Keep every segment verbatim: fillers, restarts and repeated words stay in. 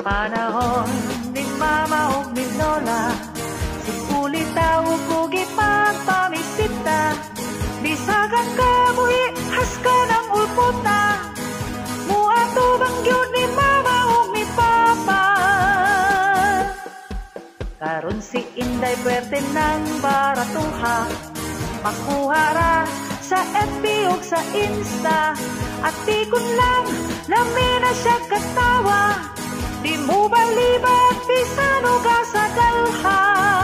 panahon ni mama o ni lola, si kulita ug ipagpamisita, bisagan ka muhi haska ng ulpota, muato bang yun ni mama o ni papa. Karon si Inday Puerte ng baratuha, makuhara sa F B ug sa Insta, at tikon lang lamina siya katawa, di mo balibag bisano ka sa dalha.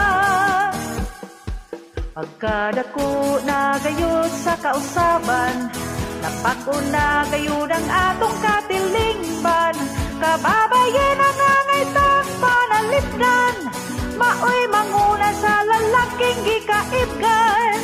Pagkadako na gayud sa kausaban, napag-una gayud ang atong katilingban, kababayen ang angaytang panalipdan, maoy manguna sa lalaking gikaibgan.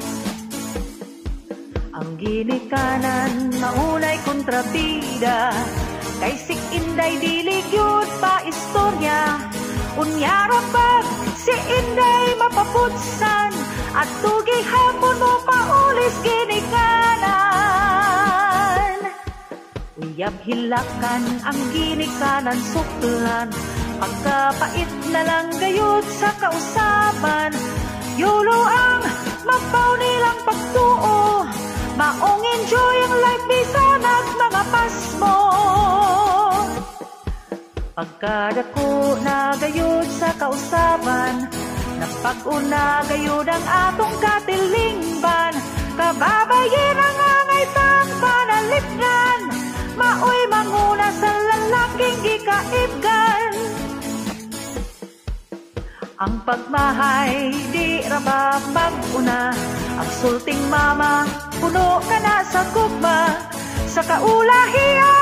Ang ginikanan maunay kontrabida, kay si Inday dilig yun pa istorya, unyara pag si Inday mapaputsan, at tugi hapon mo paulis ginikanan. Uyab hilakan ang ginikanan suklan, pagkapait na lang gayud sa kausaban, yulo ang mapaw nilang pagtuo, maong enjoy ang life bisan at mga pasmo. Pagkadako na gayud sa kausaban, napag-una gayud ang atong katilingban, kababayen ang angaytang panalipdan, maoy manguna sa lalaking gikaibgan. Ang pagmahay di ra ba mag-una, ang sulting mama puno ka na sa gugma, sa kaulahian